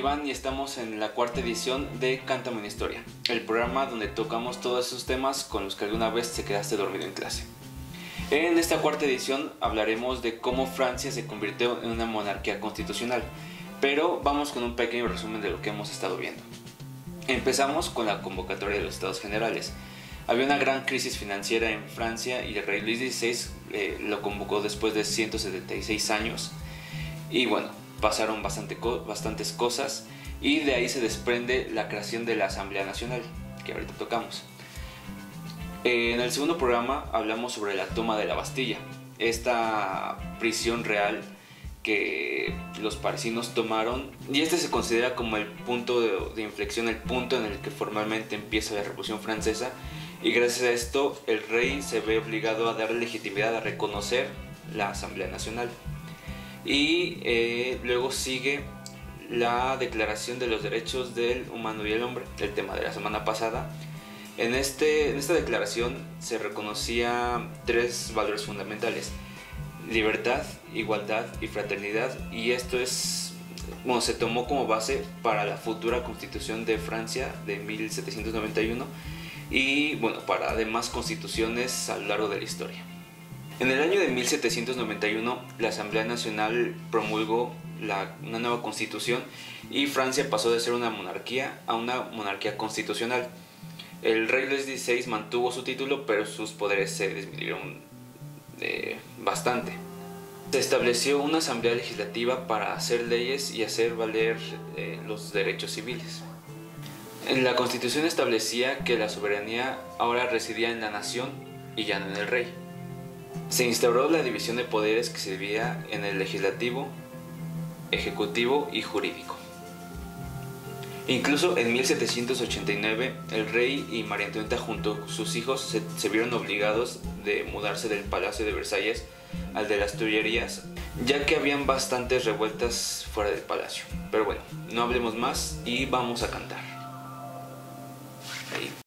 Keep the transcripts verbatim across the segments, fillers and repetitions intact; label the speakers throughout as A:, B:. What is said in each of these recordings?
A: Iván y estamos en la cuarta edición de Cántame una historia, el programa donde tocamos todos esos temas con los que alguna vez te quedaste dormido en clase. En esta cuarta edición hablaremos de cómo Francia se convirtió en una monarquía constitucional, pero vamos con un pequeño resumen de lo que hemos estado viendo. Empezamos con la convocatoria de los Estados Generales. Había una gran crisis financiera en Francia y el rey Luis dieciséis eh, lo convocó después de ciento setenta y seis años y bueno, pasaron bastante co- bastantes cosas y de ahí se desprende la creación de la Asamblea Nacional, que ahorita tocamos. Eh, en el segundo programa hablamos sobre la toma de la Bastilla, esta prisión real que los parisinos tomaron, y este se considera como el punto de, de inflexión, el punto en el que formalmente empieza la Revolución Francesa, y gracias a esto el rey se ve obligado a dar legitimidad a reconocer la Asamblea Nacional. Y eh, luego sigue la Declaración de los Derechos del Humano y el Hombre, el tema de la semana pasada. En, este, en esta declaración se reconocía tres valores fundamentales: libertad, igualdad y fraternidad, y esto es, bueno, se tomó como base para la futura Constitución de Francia de mil setecientos noventa y uno y bueno, para demás constituciones a lo largo de la historia. En el año de mil setecientos noventa y uno, la Asamblea Nacional promulgó la, una nueva constitución y Francia pasó de ser una monarquía a una monarquía constitucional. El rey Luis dieciséis mantuvo su título, pero sus poderes se disminuyeron eh, bastante. Se estableció una asamblea legislativa para hacer leyes y hacer valer eh, los derechos civiles. En la constitución establecía que la soberanía ahora residía en la nación y ya no en el rey. Se instauró la división de poderes que se dividía en el legislativo, ejecutivo y jurídico. Incluso en mil setecientos ochenta y nueve el rey y María Antonieta junto con sus hijos se, se vieron obligados de mudarse del Palacio de Versalles al de las Tullerías, ya que habían bastantes revueltas fuera del palacio. Pero bueno, no hablemos más y vamos a cantar. Ahí.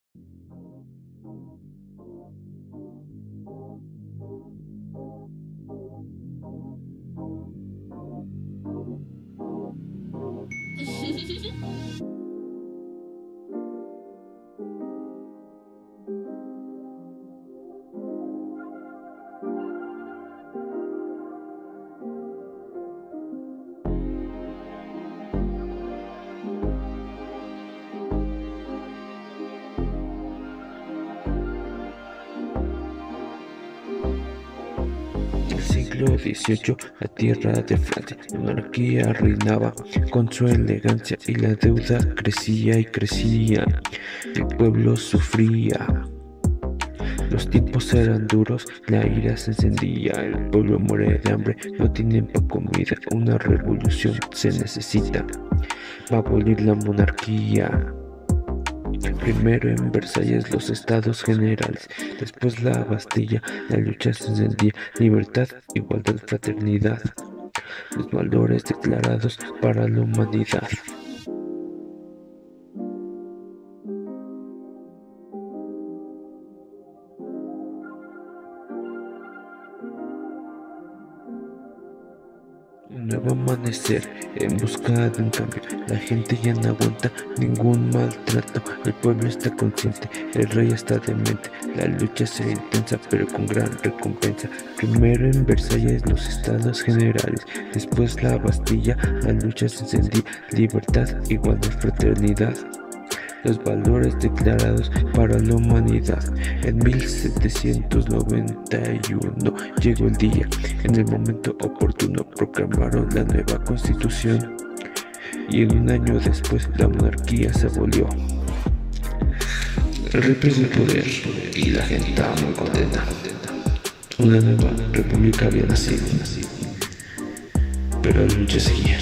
B: Siglo dieciocho, la tierra de Francia, la monarquía reinaba con su elegancia y la deuda crecía y crecía, el pueblo sufría. Los tiempos eran duros, la ira se encendía, el pueblo muere de hambre, no tienen pa' comida, una revolución se necesita, va a abolir la monarquía. Primero en Versalles los Estados Generales, después la Bastilla, la lucha se encendía, libertad, igualdad, fraternidad, los valores declarados para la humanidad. Un nuevo amanecer en busca de un cambio, la gente ya no aguanta ningún maltrato, el pueblo está consciente, el rey está demente, la lucha será intensa pero con gran recompensa. Primero en Versalles los Estados Generales, después la Bastilla, la lucha se encendía, libertad, igualdad, fraternidad, los valores declarados para la humanidad. En mil setecientos noventa y uno llegó el día, en el momento oportuno proclamaron la nueva constitución y en un año después la monarquía se abolió. El rey perdió el poder y la gente estaba muy contenta. Una nueva república había nacido, pero la lucha seguía.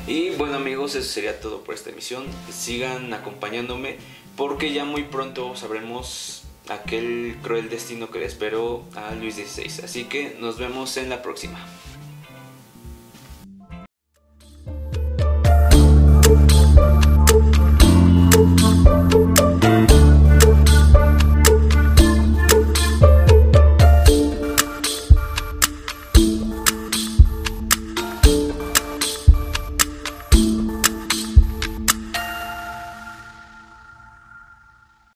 A: Y bueno amigos, eso sería todo por esta emisión. Sigan acompañándome porque ya muy pronto sabremos aquel cruel destino que le esperó a Luis dieciséis. Así que nos vemos en la próxima.